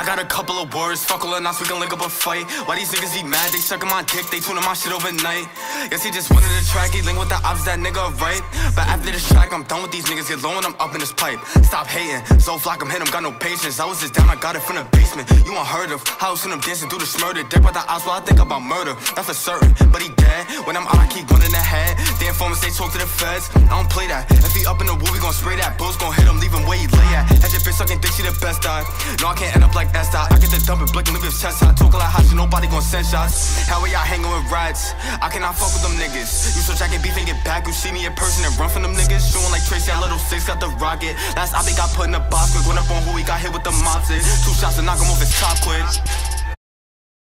I got a couple of words, fuck all the knots, we can link up a fight. Why these niggas be mad, they sucking my dick, they tuning my shit overnight. Guess he just wanted a track, he link with the ops, that nigga right. But after this track, I'm done with these niggas, get low and I'm up in this pipe. Stop hating, so flock, I'm hit him, got no patience. I was just down, I got it from the basement. You unheard of, I was in him dancing through this murder. Dead by the ops, well I think about murder, that's for certain. But he dead, when I'm out I keep one in the head. The informants, they talk to the feds, I don't play that. If he up in the woo, we gon' spray that. Bulls gon' hit him, leave him where he lay at. That your bitch sucking dick, she the best die. No, I can't end up like S-Dot. I get the dump and blick and leave his chest hot. Talk a lot hot, so nobody gon' send shots. How are y'all hanging with rats? I cannot fuck with them niggas. You so jacking beef and get back. You see me in person and run from them niggas. Shooting like Tracy, I little six, got the rocket. Last op, they got put in a box. Quick, run up on who he got hit with the mops. 2 shots to knock him off his top quick.